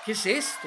¿Qué es esto?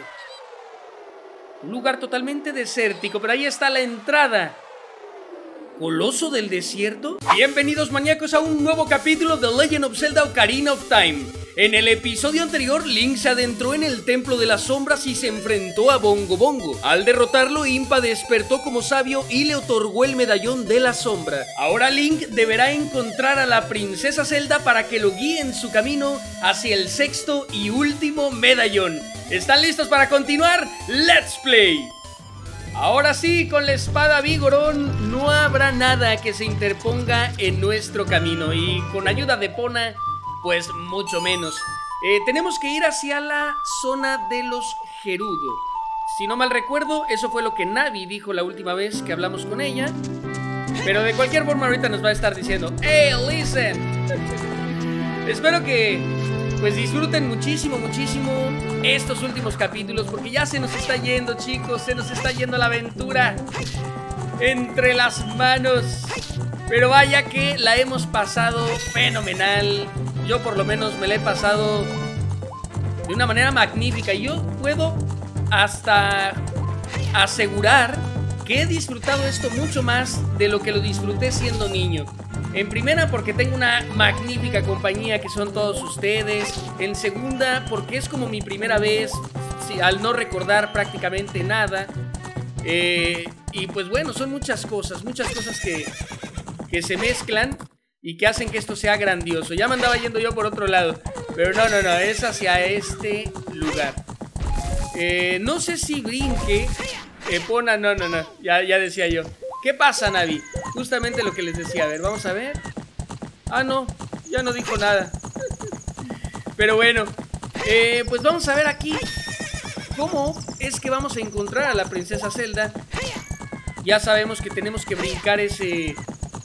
Un lugar totalmente desértico, pero ahí está la entrada. ¿Coloso del desierto? Bienvenidos, maníacos, a un nuevo capítulo de Legend of Zelda Ocarina of Time. En el episodio anterior, Link se adentró en el Templo de las Sombras y se enfrentó a Bongo Bongo. Al derrotarlo, Impa despertó como sabio y le otorgó el medallón de la sombra. Ahora Link deberá encontrar a la princesa Zelda para que lo guíe en su camino hacia el sexto y último medallón. ¿Están listos para continuar? ¡Let's play! Ahora sí, con la espada Vigorón no habrá nada que se interponga en nuestro camino. Y con ayuda de Epona, pues mucho menos. Tenemos que ir hacia la zona de los Gerudo. Si no mal recuerdo, eso fue lo que Navi dijo la última vez que hablamos con ella. Pero de cualquier forma ahorita nos va a estar diciendo: ¡Hey, listen! Espero que pues disfruten muchísimo estos últimos capítulos, porque ya se nos está yendo, chicos. Se nos está yendo la aventura entre las manos. Pero vaya que la hemos pasado fenomenal. Yo por lo menos me la he pasado de una manera magnífica. Y yo puedo hasta asegurar que he disfrutado esto mucho más de lo que lo disfruté siendo niño. En primera, porque tengo una magnífica compañía que son todos ustedes. En segunda, porque es como mi primera vez, sí, al no recordar prácticamente nada. Y pues bueno, son muchas cosas que se mezclan y que hacen que esto sea grandioso. Ya me andaba yendo yo por otro lado, pero no, es hacia este lugar. No sé si brinque. Epona, no, ya decía yo. ¿Qué pasa, Navi? Justamente lo que les decía. A ver, vamos a ver. Ah, no, ya no dijo nada. Pero bueno, pues vamos a ver aquí cómo es que vamos a encontrar a la princesa Zelda. Ya sabemos que tenemos que brincar ese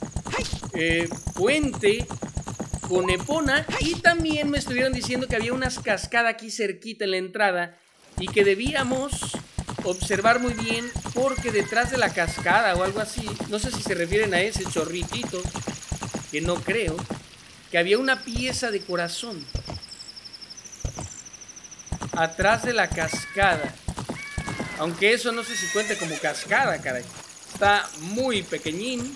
puente con Epona. Y también me estuvieron diciendo que había unas cascadas aquí cerquita en la entrada y que debíamos observar muy bien, porque detrás de la cascada o algo así, no sé si se refieren a ese chorritito, que no creo, que había una pieza de corazón atrás de la cascada. Aunque eso no sé si cuenta como cascada, caray. Está muy pequeñín.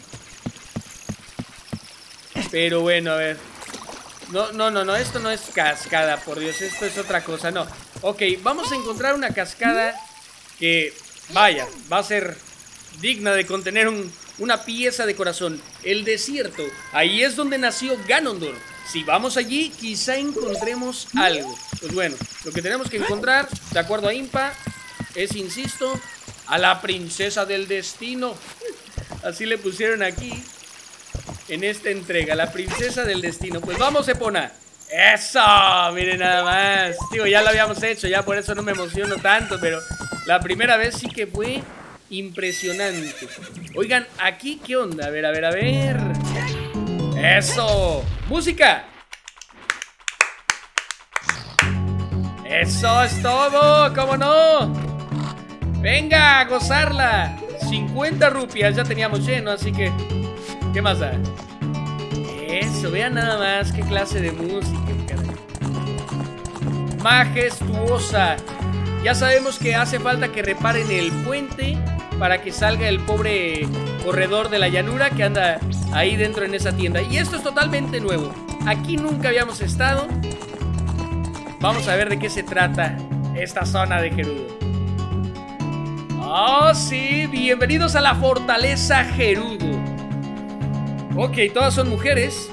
Pero bueno, a ver. No, esto no es cascada, por Dios, esto es otra cosa, no. Ok, vamos a encontrar una cascada que, vaya, va a ser digna de contener una pieza de corazón. El desierto, ahí es donde nació Ganondorf. Si vamos allí, quizá encontremos algo. Pues bueno, lo que tenemos que encontrar, de acuerdo a Impa, es, insisto, a la princesa del destino. Así le pusieron aquí en esta entrega, la princesa del destino. Pues vamos, Epona. ¡Eso! Miren nada más. Digo, ya lo habíamos hecho, ya por eso no me emociono tanto, pero la primera vez sí que fue impresionante. Oigan, aquí, ¿qué onda? A ver. ¡Eso! ¡Música! ¡Eso es todo! ¿Cómo no? ¡Venga, a gozarla! 50 rupias ya teníamos lleno, así que ¿qué más da? Eso, vean nada más qué clase de música, caray. Majestuosa. Ya sabemos que hace falta que reparen el puente para que salga el pobre corredor de la llanura que anda ahí dentro en esa tienda. Y esto es totalmente nuevo. Aquí nunca habíamos estado. Vamos a ver de qué se trata esta zona de Gerudo. ¡Oh, sí! Bienvenidos a la fortaleza Gerudo. Ok, todas son mujeres.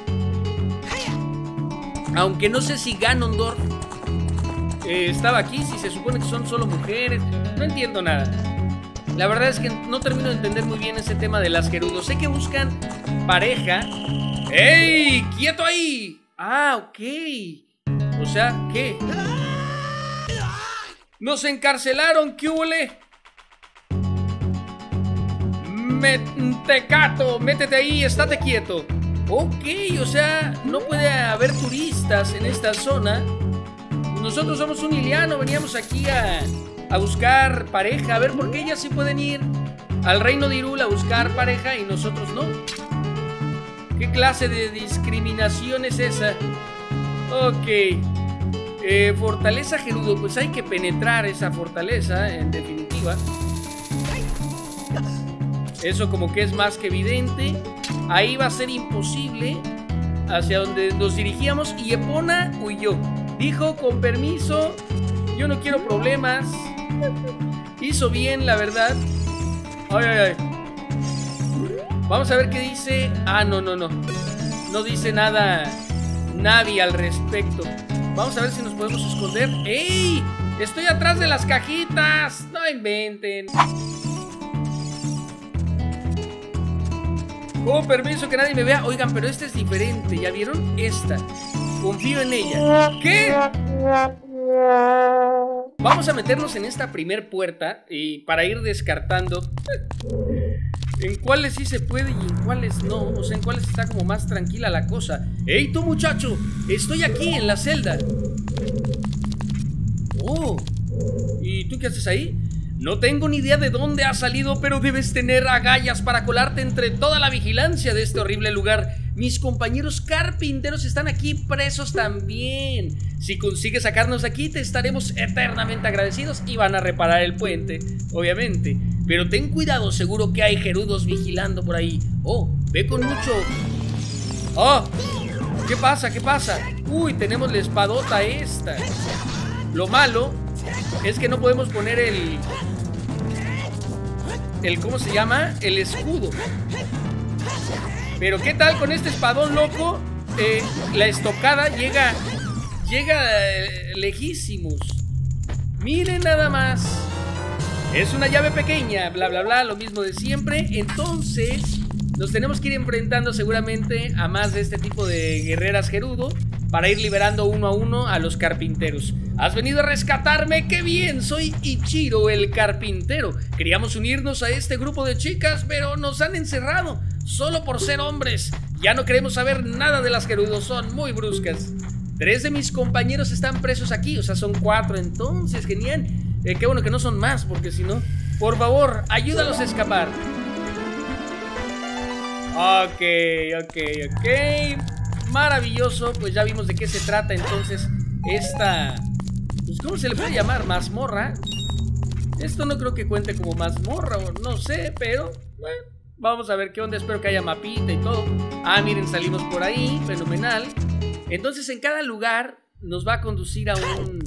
Aunque no sé si Ganondorf estaba aquí, si se supone que son solo mujeres. No entiendo nada. La verdad es que no termino de entender muy bien ese tema de las Gerudo. Sé que buscan pareja. ¡Ey! ¡Quieto ahí! Ah, ok. O sea, ¿qué? ¡Nos encarcelaron! ¿Qué huele? Mentecato, métete ahí, estate quieto. Ok, o sea, no puede haber turistas en esta zona. Nosotros somos un iliano, veníamos aquí a buscar pareja. A ver, ¿por qué ellas sí pueden ir al reino de Hyrule a buscar pareja y nosotros no? ¿Qué clase de discriminación es esa? Ok. Fortaleza Gerudo, pues hay que penetrar esa fortaleza, en definitiva. Eso como que es más que evidente. Ahí va a ser imposible. Hacia donde nos dirigíamos. Y Epona huyó. Dijo, con permiso, yo no quiero problemas. Hizo bien, la verdad. Ay, ay, ay. Vamos a ver qué dice. Ah, no. No dice nada Navi al respecto. Vamos a ver si nos podemos esconder. ¡Ey! Estoy atrás de las cajitas. No inventen. Con permiso, que nadie me vea. Oigan, pero esta es diferente. ¿Ya vieron? Esta. Confío en ella. ¿Qué? Vamos a meternos en esta primer puerta y para ir descartando en cuáles sí se puede y en cuáles no. O sea, en cuáles está como más tranquila la cosa. ¡Ey, tú, muchacho! Estoy aquí en la celda. Oh, ¿y tú qué haces ahí? No tengo ni idea de dónde has salido, pero debes tener agallas para colarte entre toda la vigilancia de este horrible lugar. Mis compañeros carpinteros están aquí presos también. Si consigues sacarnos de aquí, te estaremos eternamente agradecidos y van a reparar el puente, obviamente. Pero ten cuidado, seguro que hay gerudos vigilando por ahí. Oh, ve con mucho... Oh, ¿qué pasa? ¿Qué pasa? Uy, tenemos la espadota esta. Lo malo es que no podemos poner el ¿cómo se llama? El escudo. Pero ¿qué tal con este espadón loco? La estocada llega lejísimos. Miren nada más. Es una llave pequeña, bla bla bla, lo mismo de siempre. Entonces nos tenemos que ir enfrentando seguramente a más de este tipo de guerreras gerudo para ir liberando uno a uno a los carpinteros. ¿Has venido a rescatarme? ¡Qué bien! Soy Ichiro, el carpintero. Queríamos unirnos a este grupo de chicas, pero nos han encerrado solo por ser hombres. Ya no queremos saber nada de las gerudos, son muy bruscas. 3 de mis compañeros están presos aquí, o sea, son 4, entonces, genial. Qué bueno que no son más, porque si no... Por favor, ayúdalos a escapar. Ok. Maravilloso, pues ya vimos de qué se trata entonces esta... Pues, ¿cómo se le puede llamar? ¿Mazmorra? Esto no creo que cuente como mazmorra, o no sé, pero... Bueno, vamos a ver qué onda, espero que haya mapita y todo. Ah, miren, salimos por ahí, fenomenal. Entonces en cada lugar nos va a conducir a un...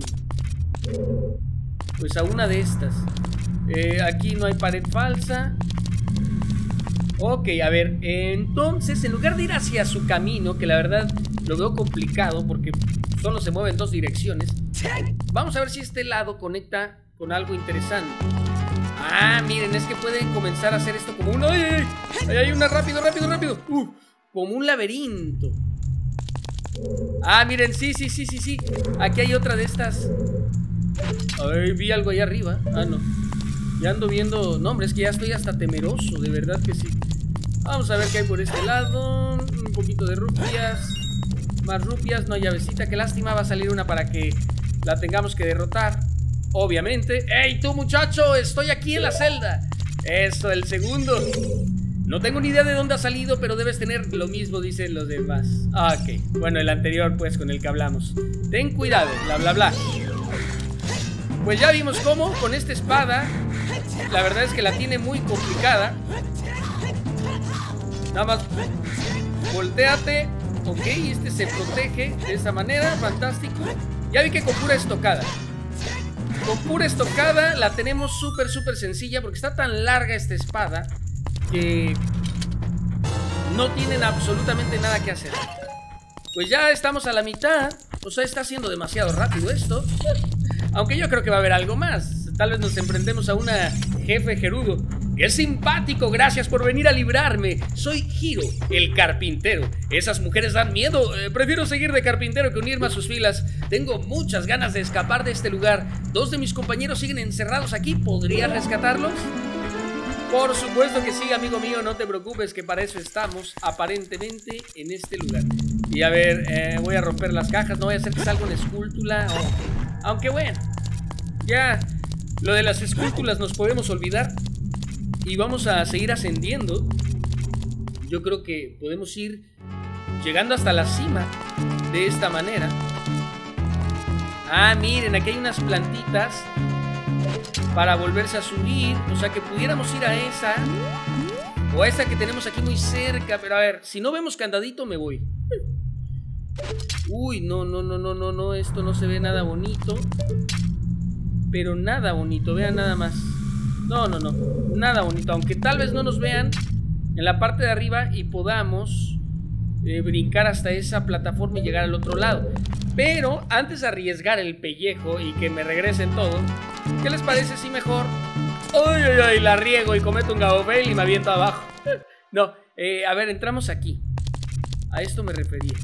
Pues a una de estas. Aquí no hay pared falsa. Ok, a ver, entonces en lugar de ir hacia su camino, que la verdad lo veo complicado porque solo se mueve en 2 direcciones, vamos a ver si este lado conecta con algo interesante. Ah, miren, es que pueden comenzar a hacer esto como un... ¡Ay! ¡Ahí hay una! ¡Rápido! Como un laberinto. Ah, miren, sí. Aquí hay otra de estas. Ay, vi algo ahí arriba. Ah, no. Ya ando viendo... No, hombre, es que ya estoy hasta temeroso, de verdad que sí. Vamos a ver qué hay por este lado. Un poquito de rupias. Más rupias, no hay llavecita. Qué lástima, va a salir una para que la tengamos que derrotar, obviamente. ¡Ey, tú, muchacho! Estoy aquí en la celda. Eso, el segundo. No tengo ni idea de dónde ha salido, pero debes tener lo mismo, dicen los demás. Ok, bueno, el anterior, pues, con el que hablamos. Ten cuidado, bla, bla, bla. Pues ya vimos cómo, con esta espada, la verdad es que la tiene muy complicada. Nada más, voltéate. Ok, este se protege de esa manera, fantástico. Ya vi que con pura estocada. Con pura estocada la tenemos súper sencilla, porque está tan larga esta espada que no tienen absolutamente nada que hacer. Pues ya estamos a la mitad. O sea, está siendo demasiado rápido esto. Aunque yo creo que va a haber algo más. Tal vez nos enfrentemos a una jefe gerudo. ¡Qué simpático! Gracias por venir a librarme. Soy Hiro, el carpintero. Esas mujeres dan miedo. Prefiero seguir de carpintero que unirme a sus filas. Tengo muchas ganas de escapar de este lugar. 2 de mis compañeros siguen encerrados aquí. ¿Podrías rescatarlos? Por supuesto que sí, amigo mío. No te preocupes, que para eso estamos, aparentemente, en este lugar. Y a ver, voy a romper las cajas. No voy a hacer que salga una escultura. Aunque bueno, ya lo de las esculturas nos podemos olvidar. Y vamos a seguir ascendiendo. Yo creo que podemos ir llegando hasta la cima de esta manera. Ah, miren, aquí hay unas plantitas para volverse a subir. O sea que pudiéramos ir a esa o a esa que tenemos aquí muy cerca. Pero a ver, si no vemos candadito me voy. Uy, no, esto no se ve nada bonito. Pero nada bonito, vean nada más. No, nada bonito. Aunque tal vez no nos vean en la parte de arriba y podamos brincar hasta esa plataforma y llegar al otro lado. Pero antes de arriesgar el pellejo y que me regresen todo, ¿qué les parece si mejor uy, la riego y cometo un gabofail y me aviento abajo? No, a ver, entramos aquí. A esto me refería.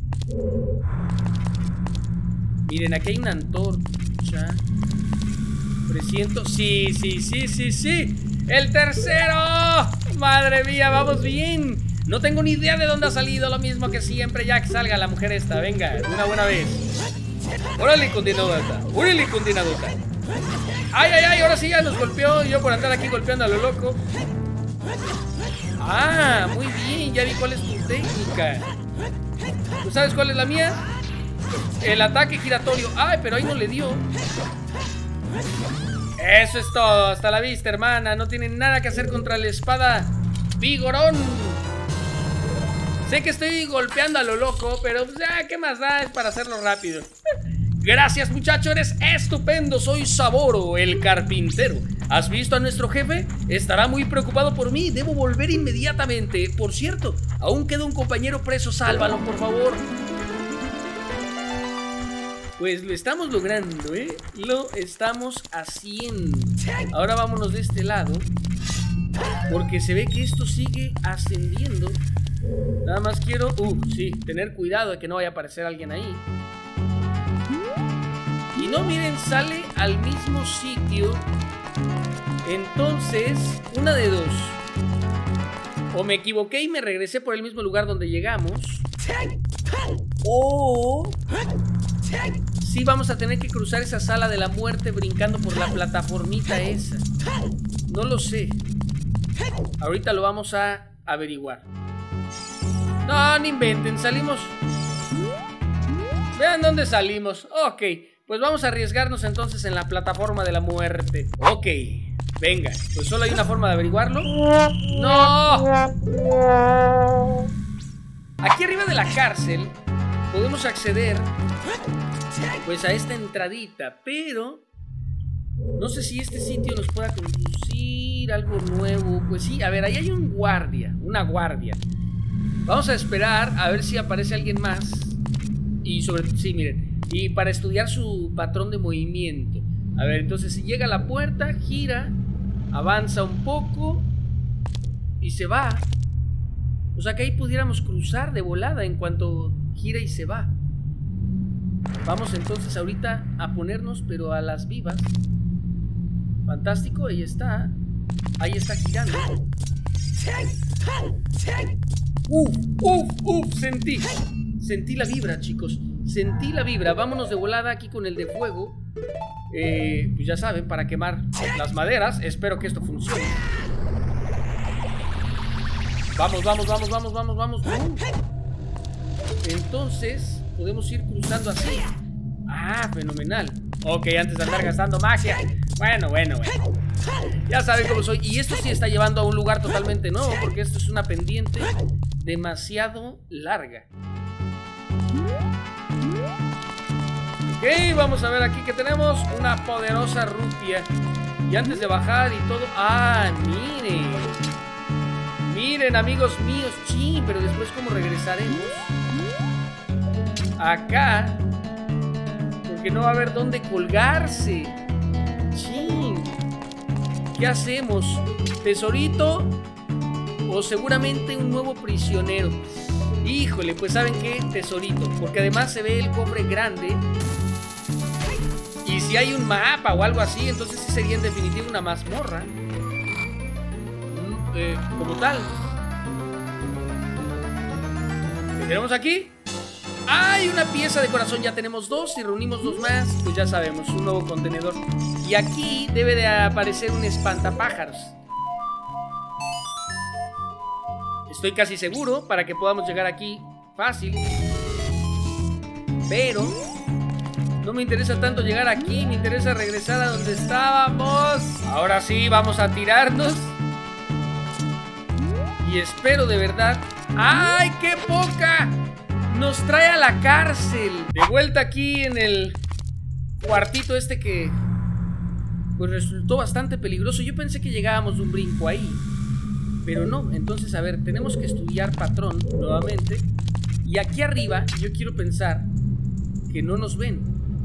Miren, aquí hay una antorcha. Presiento. Sí. ¡El tercero! ¡Madre mía, vamos bien! No tengo ni idea de dónde ha salido. Lo mismo que siempre, ya que salga la mujer esta. Venga, de una buena vez. ¡Órale, condenadota! ¡Órale, condenadota! ¡Ay! Ahora sí ya nos golpeó. Yo por andar aquí golpeando a lo loco. Ah, muy bien. Ya vi cuál es tu técnica. ¿Tú sabes cuál es la mía? El ataque giratorio. Ay, pero ahí no le dio. Eso es todo. Hasta la vista, hermana. No tienen nada que hacer contra la espada Vigorón. Sé que estoy golpeando a lo loco, pero pues ya, ¿qué más da? Es para hacerlo rápido. Gracias, muchacho, eres estupendo. Soy Saboro, el carpintero. ¿Has visto a nuestro jefe? Estará muy preocupado por mí. Debo volver inmediatamente. Por cierto, aún queda un compañero preso. Sálvalo, por favor. Pues lo estamos logrando, ¿eh? Lo estamos haciendo. Ahora vámonos de este lado, porque se ve que esto sigue ascendiendo. Nada más quiero, sí, tener cuidado de que no vaya a aparecer alguien ahí. Y no, miren, sale al mismo sitio. Entonces, una de dos. O me equivoqué y me regresé por el mismo lugar donde llegamos, o sí vamos a tener que cruzar esa sala de la muerte brincando por la plataformita esa. No lo sé. Ahorita lo vamos a averiguar. No, no inventen, salimos. Vean dónde salimos. Ok, pues vamos a arriesgarnos entonces en la plataforma de la muerte. Ok, venga, pues solo hay una forma de averiguarlo. ¡No! Aquí arriba de la cárcel podemos acceder pues a esta entradita, pero no sé si este sitio nos pueda conducir algo nuevo. Pues sí, a ver, ahí hay un guardia, una guardia. Vamos a esperar a ver si aparece alguien más. Y sí, miren, y para estudiar su patrón de movimiento. A ver, entonces si llega a la puerta, gira, avanza un poco y se va. O sea que ahí pudiéramos cruzar de volada en cuanto gira y se va. Vamos entonces ahorita a ponernos, pero a las vivas. Fantástico, ahí está. Ahí está girando. Sentí la vibra, chicos. Sentí la vibra. Vámonos de volada aquí con el de fuego. Pues ya saben, para quemar las maderas. Espero que esto funcione. Vamos. Entonces podemos ir cruzando así. Ah, fenomenal. Ok, antes de andar gastando magia. Bueno. Ya saben cómo soy. Y esto sí está llevando a un lugar totalmente nuevo, porque esto es una pendiente demasiado larga. Ok, vamos a ver aquí que tenemos una poderosa rupia. Y antes de bajar y todo. Ah, miren, amigos míos. Sí, pero después ¿cómo regresaremos? Acá, porque no va a haber dónde colgarse. Sí. ¿Qué hacemos? ¿Tesorito? O seguramente un nuevo prisionero. Híjole, pues ¿saben qué? Tesorito, porque además se ve el cofre grande. Y si hay un mapa o algo así, entonces sí sería en definitiva una mazmorra. Como tal. ¿Qué tenemos aquí? Hay una pieza de corazón, ya tenemos dos. Si reunimos dos más, pues ya sabemos, un nuevo contenedor. Y aquí debe de aparecer un espantapájaros. Estoy casi seguro para que podamos llegar aquí fácil. Pero No me interesa tanto llegar aquí, me interesa regresar a donde estábamos. Ahora sí, vamos a tirarnos. Y espero de verdad... ¡Ay, qué poca! Nos trae a la cárcel. De vuelta aquí en el cuartito este que... pues resultó bastante peligroso. Yo pensé que llegábamos de un brinco ahí, pero no. Entonces, a ver, tenemos que estudiar patrón nuevamente. Y aquí arriba yo quiero pensar que no nos ven.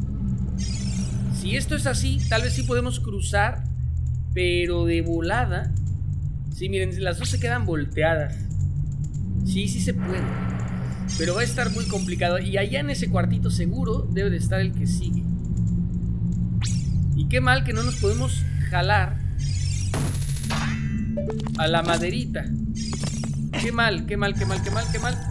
Si esto es así, tal vez sí podemos cruzar, pero de volada. Sí, miren, las dos se quedan volteadas. Sí, sí se puede, pero va a estar muy complicado. Y allá en ese cuartito seguro debe de estar el que sigue. Y qué mal que no nos podemos jalar a la maderita. Qué mal, qué mal, qué mal, qué mal, qué mal.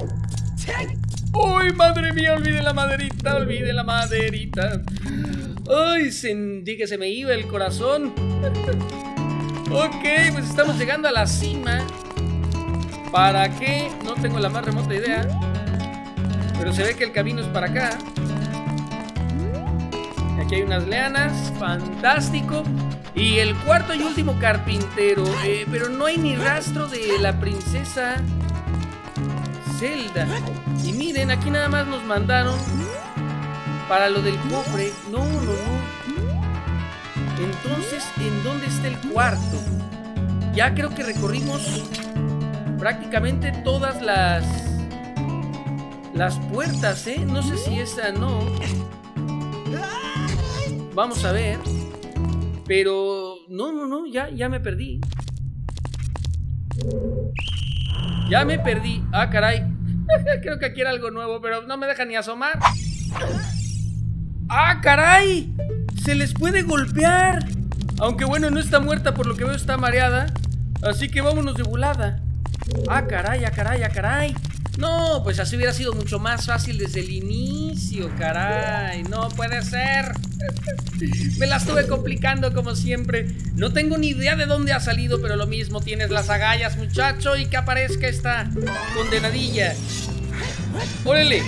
¡Uy, madre mía! Olvidé la maderita, olvidé la maderita. ¡Ay! Sentí que se me iba el corazón. Ok, pues estamos llegando a la cima. ¿Para qué? No tengo la más remota idea. Pero se ve que el camino es para acá. Aquí hay unas lianas. Fantástico. Y el cuarto y último carpintero. Pero no hay ni rastro de la princesa Zelda. Y miren, aquí nada más nos mandaron para lo del cofre. No, no, no. Entonces, ¿en dónde está el cuarto? Ya creo que recorrimos prácticamente todas las puertas, ¿eh? No sé si esa no. Vamos a ver. Pero no, no, no, ya me perdí. Ya me perdí. Ah, caray. Creo que aquí era algo nuevo, pero no me deja ni asomar. ¡Ah, caray! Se les puede golpear. Aunque bueno, no está muerta, por lo que veo está mareada. Así que vámonos de volada. ¡Ah, caray, ah, caray, ah, caray! No, pues así hubiera sido mucho más fácil desde el inicio, caray. No puede ser. Me la estuve complicando como siempre. No tengo ni idea de dónde ha salido, pero lo mismo, tienes las agallas, muchacho, y que aparezca esta condenadilla. ¡Órale!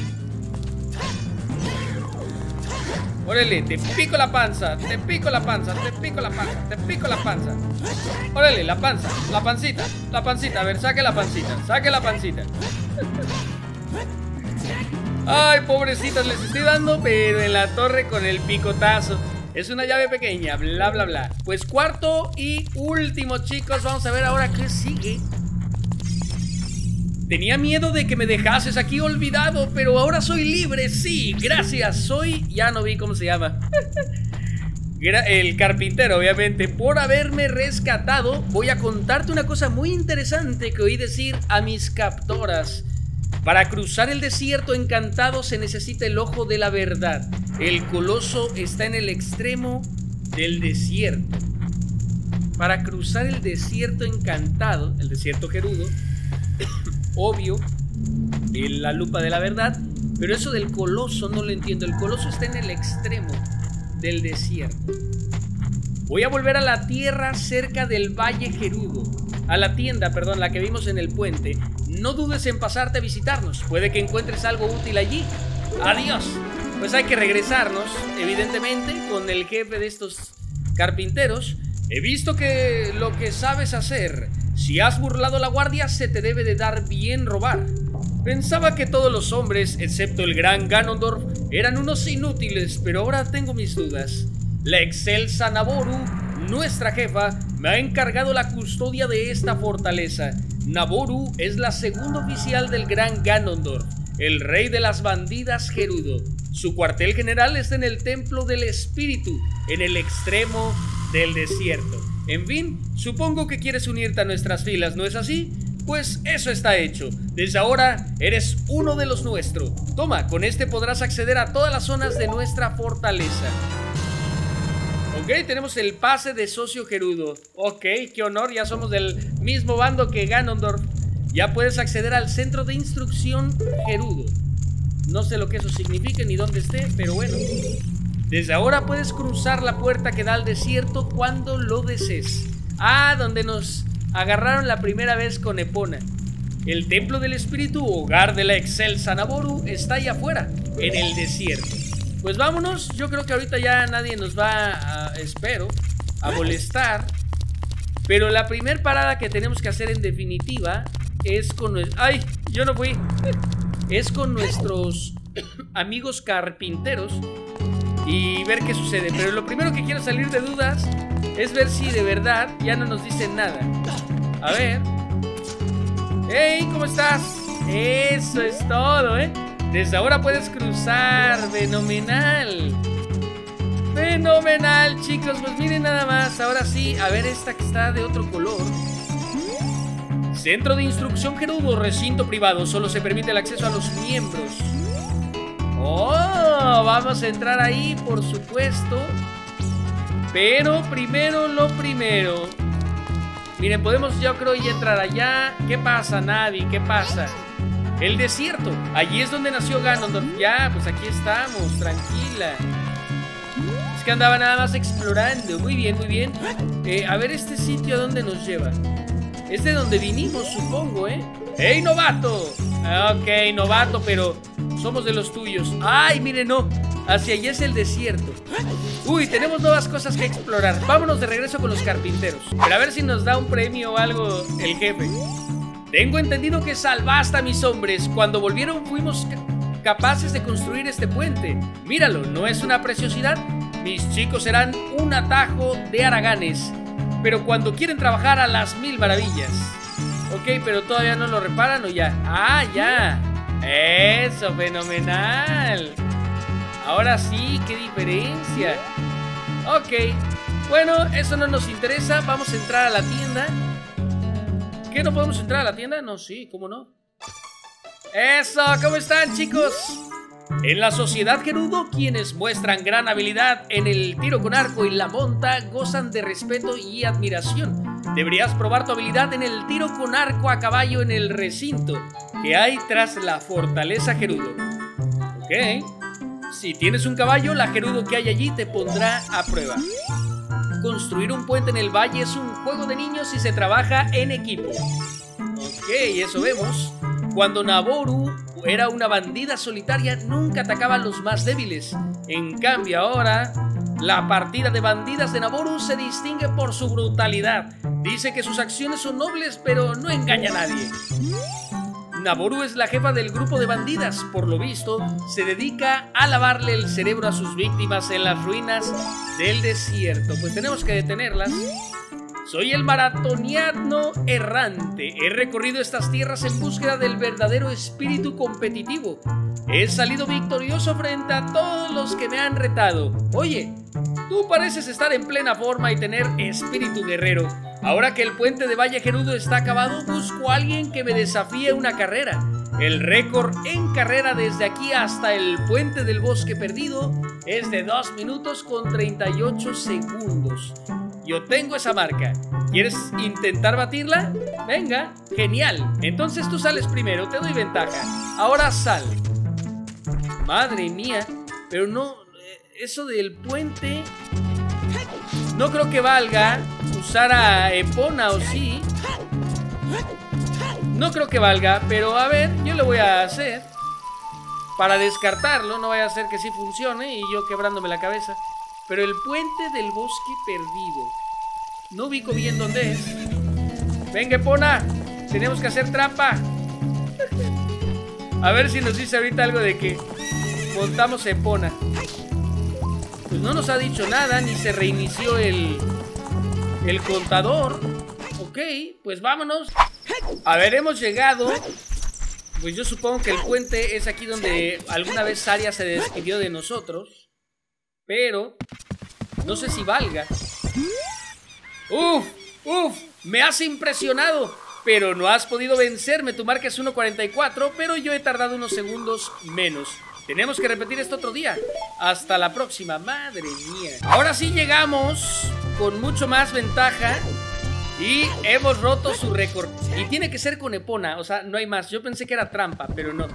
¡Órale! Te pico la panza, te pico la panza, te pico la panza, te pico la panza. ¡Órale! La panza, la pancita, la pancita. A ver, saque la pancita, saque la pancita. Ay, pobrecitas, les estoy dando, pero en la torre con el picotazo. Es una llave pequeña, bla, bla, bla. Pues cuarto y último, chicos. Vamos a ver ahora qué sigue. Tenía miedo de que me dejases aquí olvidado, pero ahora soy libre, sí, gracias. Soy, ya no vi cómo se llama. El carpintero, obviamente, por haberme rescatado. Voy a contarte una cosa muy interesante que oí decir a mis captoras. Para cruzar el desierto encantado se necesita el ojo de la verdad. El coloso está en el extremo del desierto. Para cruzar el desierto encantado, el desierto Gerudo, obvio, la lupa de la verdad, pero eso del coloso no lo entiendo. El coloso está en el extremo del desierto. Voy a volver a la tierra cerca del Valle Gerudo. A la tienda, perdón, la que vimos en el puente. No dudes en pasarte a visitarnos. Puede que encuentres algo útil allí. Adiós. Pues hay que regresarnos, evidentemente, con el jefe de estos carpinteros. He visto que lo que sabes hacer. Si has burlado la guardia, se te debe de dar bien robar. Pensaba que todos los hombres, excepto el gran Ganondorf, eran unos inútiles, pero ahora tengo mis dudas. La excelsa Naboru, nuestra jefa, me ha encargado la custodia de esta fortaleza. Naboru es la segunda oficial del gran Ganondorf, el rey de las bandidas Gerudo. Su cuartel general está en el Templo del Espíritu, en el extremo del desierto. En fin, supongo que quieres unirte a nuestras filas, ¿no es así? Pues eso está hecho. Desde ahora eres uno de los nuestros. Toma, con este podrás acceder a todas las zonas de nuestra fortaleza. Ok, tenemos el pase de socio Gerudo. Ok, qué honor, ya somos del mismo bando que Ganondorf. Ya puedes acceder al centro de instrucción Gerudo. No sé lo que eso signifique ni dónde esté, pero bueno. Desde ahora puedes cruzar la puerta que da al desierto cuando lo desees. Ah, donde nos agarraron la primera vez con Epona. El Templo del Espíritu, hogar de la excelsa Naboru, está allá afuera, en el desierto. Pues vámonos. Yo creo que ahorita ya nadie nos va espero, a molestar. Pero la primer parada que tenemos que hacer en definitiva es con... ¡Ay! Yo no fui. Es con nuestros amigos carpinteros y ver qué sucede. Pero lo primero que quiero salir de dudas es ver si de verdad ya no nos dicen nada. A ver. ¡Hey! ¿Cómo estás? Eso es todo, ¿eh? Desde ahora puedes cruzar. ¡Fenomenal! ¡Fenomenal, chicos! Pues miren nada más. Ahora sí, a ver esta que está de otro color. Centro de Instrucción Gerudo, recinto privado. Solo se permite el acceso a los miembros. ¡Oh! Vamos a entrar ahí, por supuesto. Pero primero lo primero. Miren, podemos yo creo ya entrar allá. ¿Qué pasa, Navi? ¿Qué pasa? El desierto. Allí es donde nació Ganondorf. Ya, pues aquí estamos, tranquila. Es que andaba nada más explorando. Muy bien, muy bien. A ver este sitio, ¿a dónde nos lleva? Es de donde vinimos, supongo, ¿eh? ¡Ey, novato! Ok, novato, pero somos de los tuyos. ¡Ay, miren, no! Hacia allá es el desierto. Uy, tenemos nuevas cosas que explorar. Vámonos de regreso con los carpinteros. Pero a ver si nos da un premio o algo el jefe. Tengo entendido que salvaste a mis hombres. Cuando volvieron fuimos capaces de construir este puente. Míralo, ¿no es una preciosidad? Mis chicos serán un atajo de haraganes, pero cuando quieren trabajar a las mil maravillas. Ok, pero todavía no lo reparan o ya. Ah, ya. Eso, fenomenal. Ahora sí, qué diferencia. Ok, bueno, eso no nos interesa. Vamos a entrar a la tienda. ¿Qué, no podemos entrar a la tienda? No, sí, ¿cómo no? Eso, ¿cómo están, chicos? En la sociedad Gerudo, quienes muestran gran habilidad en el tiro con arco y la monta gozan de respeto y admiración. Deberías probar tu habilidad en el tiro con arco a caballo en el recinto que hay tras la fortaleza Gerudo. Ok. Si tienes un caballo, la Gerudo que hay allí te pondrá a prueba. Construir un puente en el valle es un juego de niños y se trabaja en equipo. Ok, eso vemos. Cuando Naboru era una bandida solitaria, nunca atacaba a los más débiles. En cambio ahora, la partida de bandidas de Naboru se distingue por su brutalidad. Dice que sus acciones son nobles, pero no engaña a nadie. Naboru es la jefa del grupo de bandidas. Por lo visto, se dedica a lavarle el cerebro a sus víctimas en las ruinas del desierto. Pues tenemos que detenerlas. Soy el maratoniano errante. He recorrido estas tierras en búsqueda del verdadero espíritu competitivo. He salido victorioso frente a todos los que me han retado. Oye, tú pareces estar en plena forma y tener espíritu guerrero. Ahora que el puente de Valle Gerudo está acabado, busco a alguien que me desafíe una carrera. El récord en carrera desde aquí hasta el puente del bosque perdido es de 2 minutos con 38 segundos. Yo tengo esa marca. ¿Quieres intentar batirla? Venga, genial. Entonces tú sales primero, te doy ventaja. Ahora sal. Madre mía, pero no... Eso del puente... No creo que valga usar a Epona, ¿o sí? No creo que valga, pero a ver, yo lo voy a hacer. Para descartarlo, no vaya a ser que sí funcione y yo quebrándome la cabeza. Pero el puente del bosque perdido. No ubico bien dónde es. Venga, Epona, tenemos que hacer trampa. A ver si nos dice ahorita algo de que montamos Epona. Pues no nos ha dicho nada, ni se reinició el contador. Ok, pues vámonos. A ver, hemos llegado. Pues yo supongo que el puente es aquí donde alguna vez Saria se despidió de nosotros. Pero no sé si valga. Uf, me has impresionado. Pero no has podido vencerme. Tu marca es 1:44, pero yo he tardado unos segundos menos. Tenemos que repetir esto otro día. Hasta la próxima, madre mía. Ahora sí llegamos con mucho más ventaja y hemos roto su récord. Y tiene que ser con Epona, o sea, no hay más. Yo pensé que era trampa, pero no.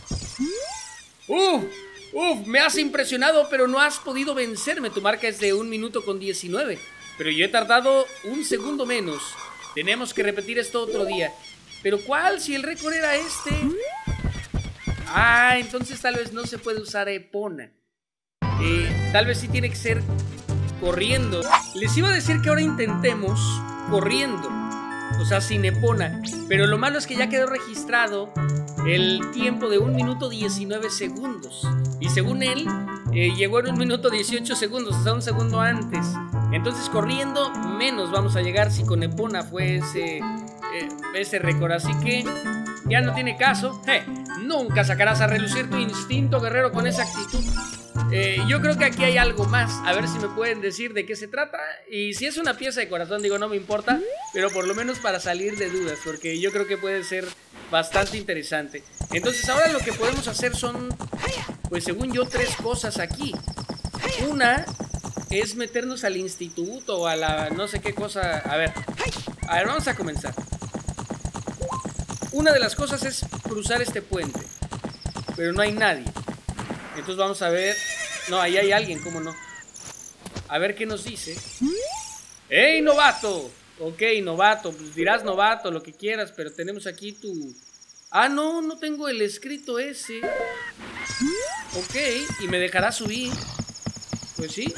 Me has impresionado, pero no has podido vencerme. Tu marca es de 1 minuto con 19, pero yo he tardado 1 segundo menos. Tenemos que repetir esto otro día. ¿Pero cuál? Si el récord era este. Ah, entonces tal vez no se puede usar Epona. Tal vez sí tiene que ser corriendo. Les iba a decir que ahora intentemos corriendo, o sea, sin Epona. Pero lo malo es que ya quedó registrado el tiempo de 1 minuto 19 segundos. Y según él, llegó en 1 minuto 18 segundos, o sea, 1 segundo antes. Entonces corriendo menos vamos a llegar si con Epona fue ese récord. Así que ya no tiene caso. Nunca sacarás a relucir tu instinto guerrero con esa actitud. Yo creo que aquí hay algo más. A ver si me pueden decir de qué se trata. Y si es una pieza de corazón, digo, no me importa. Pero por lo menos para salir de dudas, porque yo creo que puede ser bastante interesante. Entonces ahora lo que podemos hacer son, pues según yo, 3 cosas aquí. Una es meternos al instituto o a la no sé qué cosa. A ver, vamos a comenzar. Una de las cosas es cruzar este puente, pero no hay nadie. Entonces vamos a ver. No, ahí hay alguien, ¿cómo no? A ver qué nos dice. ¡Ey, novato! Ok, novato, pues dirás novato, lo que quieras, pero tenemos aquí tu... Ah, no tengo el escrito ese. Ok, y me dejará subir. Pues sí.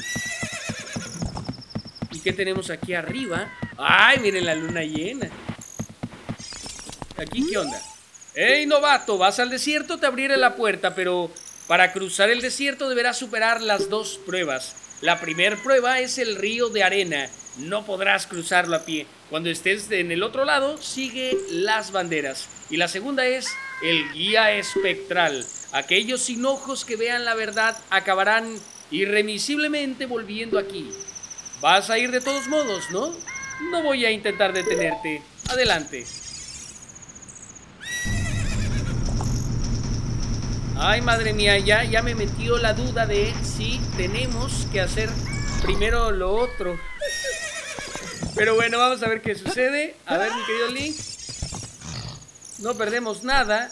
¿Y qué tenemos aquí arriba? ¡Ay, miren la luna llena! ¿Aquí qué onda? ¡Ey, novato! Vas al desierto, te abriré la puerta, pero para cruzar el desierto deberás superar las 2 pruebas. La primera prueba es el río de arena. No podrás cruzarlo a pie. Cuando estés en el otro lado, sigue las banderas. Y la segunda es el guía espectral. Aquellos sin ojos que vean la verdad acabarán irremisiblemente volviendo aquí. Vas a ir de todos modos, ¿no? No voy a intentar detenerte. Adelante. Ay, madre mía, ya me metió la duda de si tenemos que hacer primero lo otro. Pero bueno, vamos a ver qué sucede. A ver, mi querido Link. No perdemos nada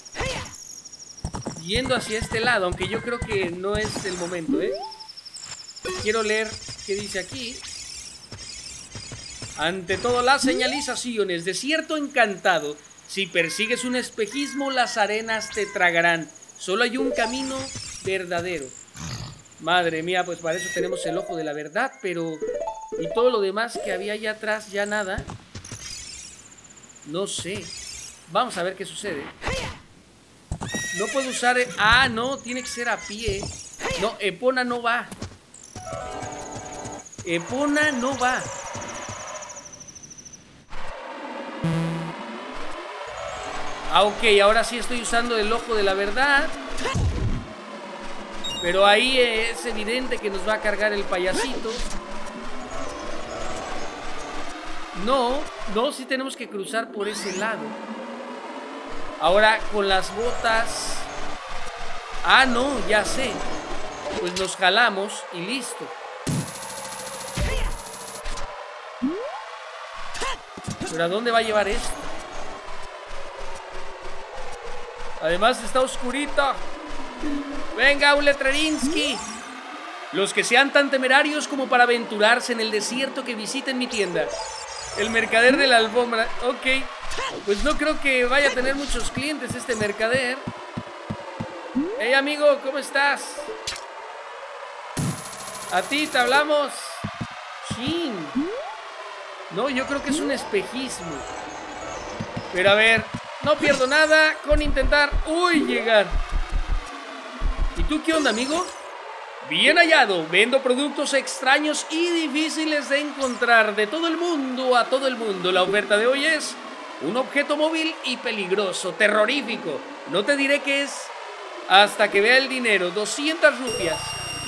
yendo hacia este lado, aunque yo creo que no es el momento, ¿eh? Quiero leer qué dice aquí. Ante todo, las señalizaciones. Desierto encantado. Si persigues un espejismo, las arenas te tragarán. Solo hay un camino verdadero. Madre mía, pues para eso tenemos el ojo de la verdad, pero... ¿y todo lo demás que había allá atrás? Ya nada. No sé. Vamos a ver qué sucede. No puedo usar... Ah, no, tiene que ser a pie. No, Epona no va. Epona no va. Ah, ok, ahora sí estoy usando el ojo de la verdad. Pero ahí es evidente que nos va a cargar el payasito. No, sí tenemos que cruzar por ese lado. Ahora con las botas... Ah, no, ya sé. Pues nos jalamos y listo. ¿Pero a dónde va a llevar esto? Además está oscurita. Venga, un letrerinsky. Los que sean tan temerarios como para aventurarse en el desierto, que visiten mi tienda. El mercader de la alfombra. Ok. Pues no creo que vaya a tener muchos clientes este mercader. Hey, amigo, ¿cómo estás? A ti te hablamos. Chin. No, yo creo que es un espejismo. Pero a ver, no pierdo nada con intentar, llegar. ¿Y tú qué onda, amigo? Bien hallado, vendo productos extraños y difíciles de encontrar de todo el mundo a todo el mundo. La oferta de hoy es un objeto móvil y peligroso, terrorífico. No te diré qué es hasta que vea el dinero. 200 rupias.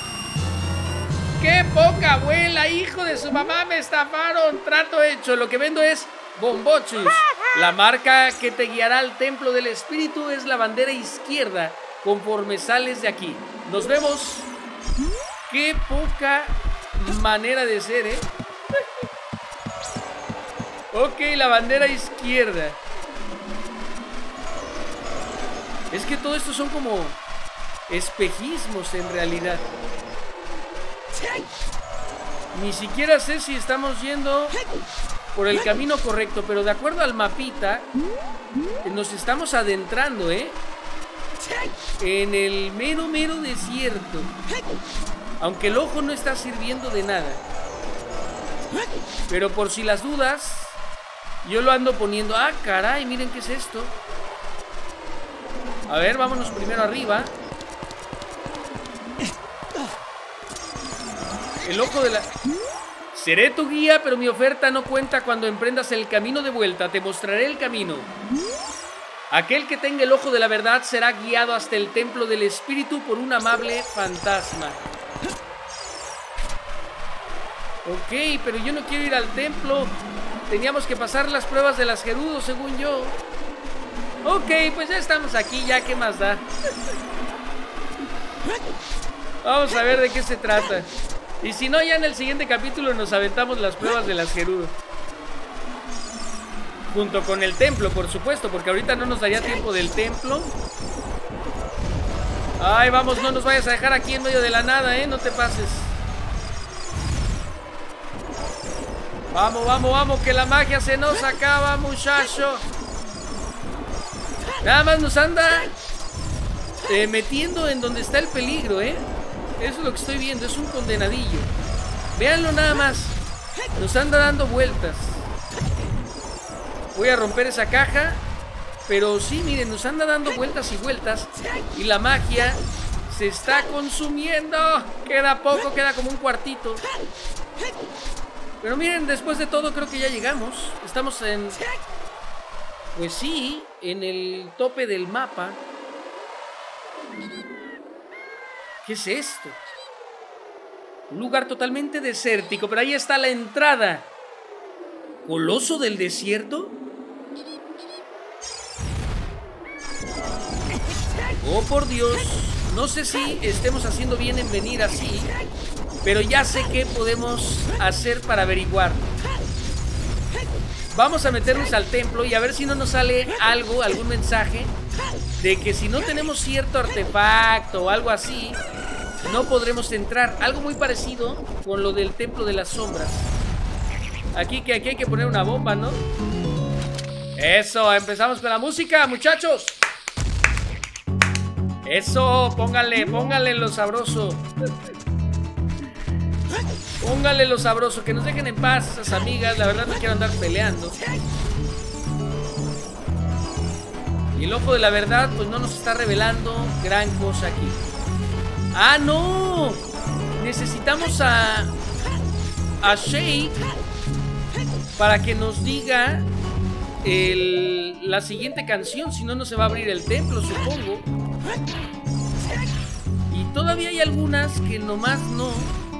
¡Qué poca abuela! ¡Hijo de su mamá! ¡Me estafaron! Trato hecho. Lo que vendo es bombochus. La marca que te guiará al templo del espíritu es la bandera izquierda conforme sales de aquí. Nos vemos. ¡Qué poca manera de ser, eh! Ok, la bandera izquierda. Es que todo esto son como espejismos en realidad. Ni siquiera sé si estamos yendo por el camino correcto, pero de acuerdo al mapita nos estamos adentrando, en el mero desierto. Aunque el ojo no está sirviendo de nada. Pero por si las dudas, yo lo ando poniendo. Ah, caray, miren qué es esto. A ver, vámonos primero arriba. El ojo de la... Seré tu guía, pero mi oferta no cuenta cuando emprendas el camino de vuelta. Te mostraré el camino. Aquel que tenga el ojo de la verdad será guiado hasta el templo del espíritu por un amable fantasma. Ok, pero yo no quiero ir al templo. Teníamos que pasar las pruebas de las Gerudo, según yo. Ok, pues ya estamos aquí, ya, ¿qué más da? Vamos a ver de qué se trata. Y si no, ya en el siguiente capítulo nos aventamos las pruebas de las Gerudo. Junto con el templo, por supuesto, porque ahorita no nos daría tiempo del templo. Ay, vamos, no nos vayas a dejar aquí en medio de la nada, no te pases. Vamos, vamos, vamos, que la magia se nos acaba, muchacho. Nada más nos anda metiendo en donde está el peligro, Eso es lo que estoy viendo, es un condenadillo. Véanlo nada más. Nos anda dando vueltas. Voy a romper esa caja. Pero sí, miren, nos anda dando vueltas y vueltas. Y la magia se está consumiendo. Queda poco, queda como un cuartito. Pero miren, después de todo creo que ya llegamos. Estamos en... Pues sí, en el tope del mapa. ¿Qué es esto? Un lugar totalmente desértico, pero ahí está la entrada. ¿Coloso del desierto? Oh, por Dios. No sé si estemos haciendo bien en venir así, pero ya sé qué podemos hacer para averiguar. Vamos a meternos al templo y a ver si no nos sale algo, algún mensaje de que si no tenemos cierto artefacto o algo así, no podremos entrar. Algo muy parecido con lo del templo de las sombras. Aquí hay que poner una bomba, ¿no? Eso, empezamos con la música, muchachos. Eso, póngale lo sabroso. Póngale lo sabroso, que nos dejen en paz esas amigas. La verdad no quiero andar peleando. Y el ojo de la verdad pues no nos está revelando gran cosa aquí. ¡Ah, no! Necesitamos a Shake para que nos diga la siguiente canción. Si no, no se va a abrir el templo, supongo. Y todavía hay algunas que nomás no.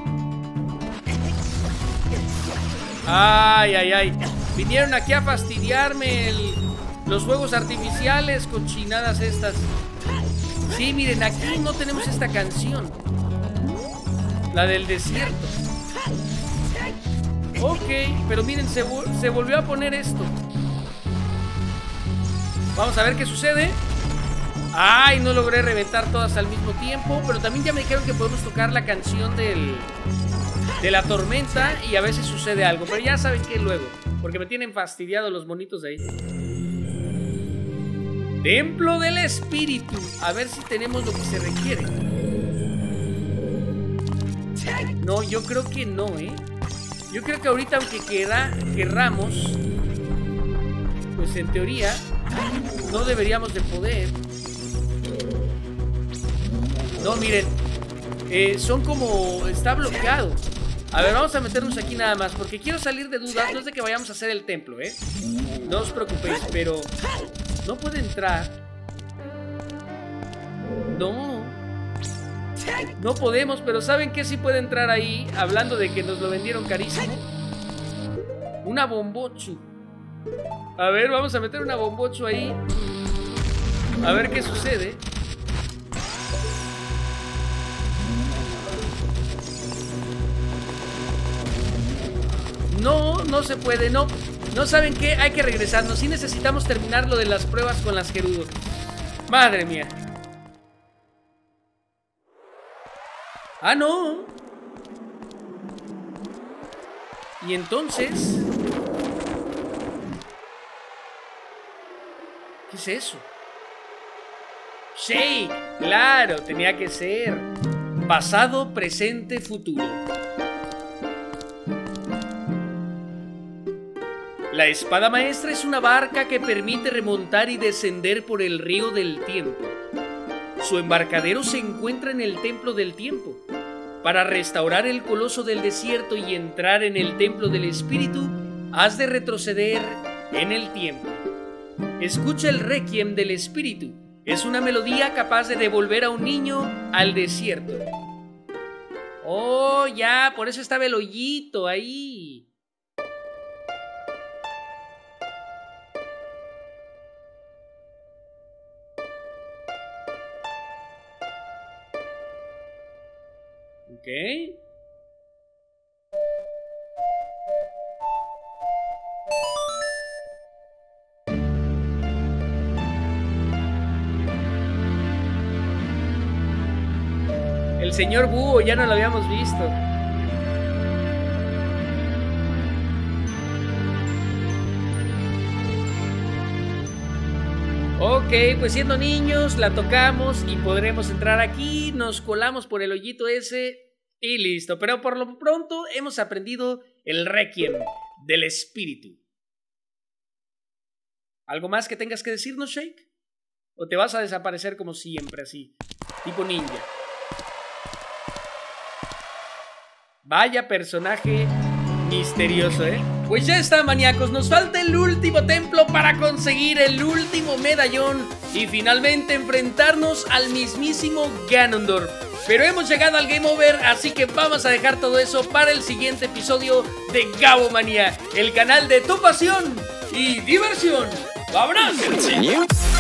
Ay, ay, ay. Vinieron aquí a fastidiarme los fuegos artificiales, cochinadas estas. Sí, miren, aquí no tenemos esta canción. La del desierto. Ok, pero miren, se volvió a poner esto. Vamos a ver qué sucede. Ay, no logré reventar todas al mismo tiempo. Pero también ya me dijeron que podemos tocar la canción de la tormenta y a veces sucede algo. Pero ya saben que luego, porque me tienen fastidiado los monitos de ahí. Templo del espíritu. A ver si tenemos lo que se requiere. No, yo creo que no, Yo creo que ahorita, aunque querramos, pues en teoría no deberíamos de poder. No, miren, son como... Está bloqueado. A ver, vamos a meternos aquí nada más, porque quiero salir de dudas. No es de que vayamos a hacer el templo, no os preocupéis, pero no puede entrar. No podemos, pero ¿saben qué sí puede entrar ahí? Hablando de que nos lo vendieron carísimo. Una bombochu. A ver, vamos a meter una bombochu ahí. A ver qué sucede. No se puede, no. ¿No saben qué? Hay que regresarnos. Sí necesitamos terminar lo de las pruebas con las Gerudo. Madre mía. Ah, no. Y entonces... ¿qué es eso? Shake. Claro, tenía que ser. Pasado, presente, futuro. La espada maestra es una barca que permite remontar y descender por el río del tiempo. Su embarcadero se encuentra en el templo del tiempo. Para restaurar el coloso del desierto y entrar en el templo del espíritu, has de retroceder en el tiempo. Escucha el requiem del espíritu. Es una melodía capaz de devolver a un niño al desierto. Oh, ya, por eso estaba el hoyito ahí. Ok. El señor Búho ya no lo habíamos visto. Ok, pues siendo niños la tocamos y podremos entrar aquí, nos colamos por el hoyito ese y listo. Pero por lo pronto hemos aprendido el requiem del espíritu. ¿Algo más que tengas que decirnos, Shake? ¿O te vas a desaparecer como siempre así, tipo ninja? Vaya personaje misterioso, ¿eh? Pues ya está, maníacos, nos falta el último templo para conseguir el último medallón y finalmente enfrentarnos al mismísimo Ganondorf. Pero hemos llegado al Game Over, así que vamos a dejar todo eso para el siguiente episodio de Gabomanía, el canal de tu pasión y diversión. ¡Vámonos!